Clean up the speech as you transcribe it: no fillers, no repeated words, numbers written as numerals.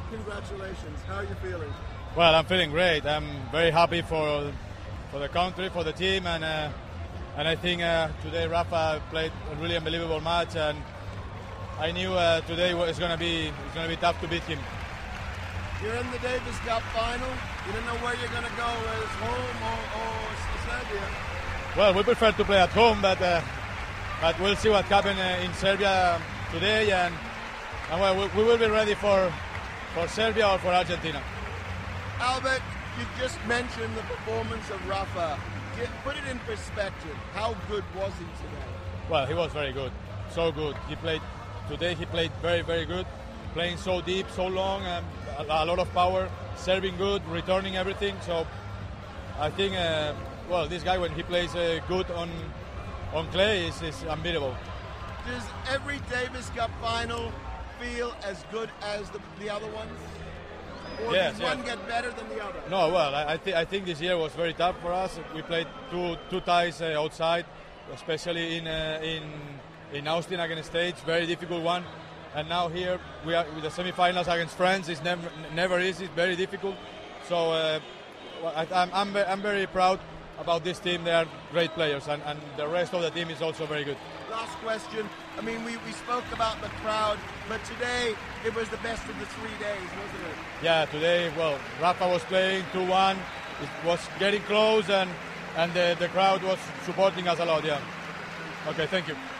Congratulations. How are you feeling? Well, I'm feeling great. I'm very happy for the country, for the team, and I think today Rafa played a really unbelievable match, and I knew today it's going to be tough to beat him. You're in the Davis Cup final. You don't know where you're going to go, whether it's home or Serbia. Well, we prefer to play at home, but we'll see what happens in Serbia today, and well, we will be ready for Serbia or for Argentina. Albert, you just mentioned the performance of Rafa. Put it in perspective. How good was he today? Well, he was very good. So good. He played very, very good. Playing so deep, so long, and a lot of power, serving good, returning everything. So I think, this guy, when he plays good on clay, is unbeatable. Does every Davis Cup final feel as good as the other ones? Or does one get better than the other? No, well, I think this year was very tough for us. We played two ties outside, especially in Austin against States, very difficult one. And now here we are with the semifinals against France. It's never easy. It's very difficult. So I'm very proud about this team. They are great players, and the rest of the team is also very good. Last question. I mean, we spoke about the crowd, but today it was the best of the 3 days, wasn't it? Yeah, today, well, Rafa was playing 2-1. It was getting close, and the crowd was supporting us a lot, yeah. Okay, thank you.